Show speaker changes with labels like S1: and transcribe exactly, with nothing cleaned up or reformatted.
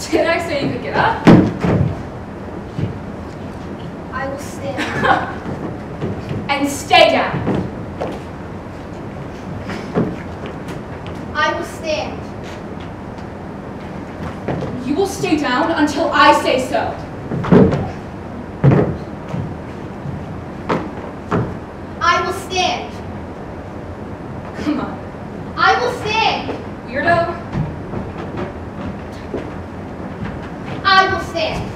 S1: Did I say you could get up?
S2: I will stand.
S1: And stay down.
S2: I will stand.
S1: You will stay down until I say so.
S2: I will stand.
S1: Come on.
S2: I will stand.
S1: Weirdo.
S2: I will stand.